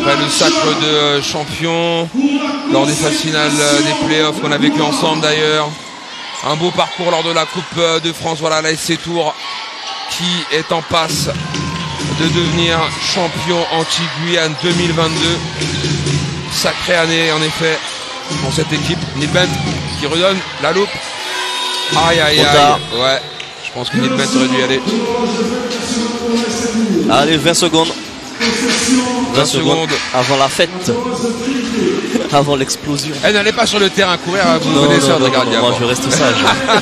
après le sacre de champion lors des phases finales des playoffs qu'on a vécu ensemble d'ailleurs. Un beau parcours lors de la Coupe de France. Voilà la SC Tours qui est en passe de devenir champion anti-Guyane 2022. Sacrée année en effet pour cette équipe. Nilbent qui redonne la loupe. Aïe aïe aïe. Ouais, je pense que Nilbent aurait dû y aller. Allez, 20 secondes. 20 secondes avant la fête. Avant l'explosion. Elle n'allait pas sur le terrain courir, vous connaissez votre gardien. Moi je reste sage.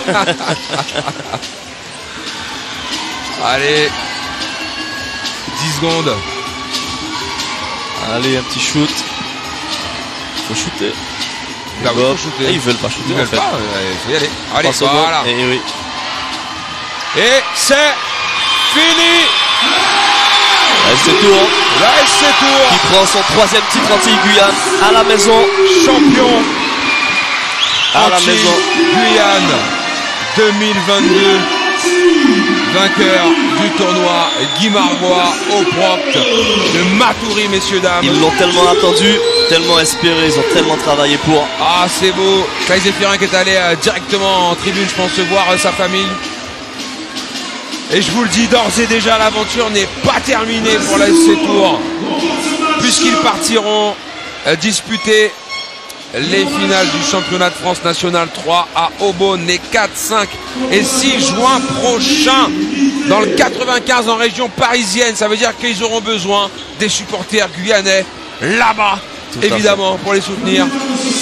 Allez, 10 secondes. Allez, un petit shoot. Faut shooter. Là, oui, faut shooter. Et ils veulent pas shooter. Ils veulent pas, il faut y aller. Allez, voilà. Et oui. Et c'est fini. La SC Tours. La SC Tours qui prend son 3e titre anti-Guyane à la maison. Champion à la maison. Guyane 2022. Vainqueur du tournoi, Guy Marbois au Proct de Matoury, messieurs, dames. Ils l'ont tellement attendu, tellement espéré, ils ont tellement travaillé pour. Ah, c'est beau. Kai Zéphirin qui est allé directement en tribune, je pense, voir sa famille. Et je vous le dis d'ores et déjà, l'aventure n'est pas terminée pour la SC Tours, puisqu'ils partiront disputer les finales du championnat de France National 3 à Aubonne les 4, 5 et 6 juin prochains dans le 95 en région parisienne. Ça veut dire qu'ils auront besoin des supporters guyanais là-bas, évidemment, pour les soutenir.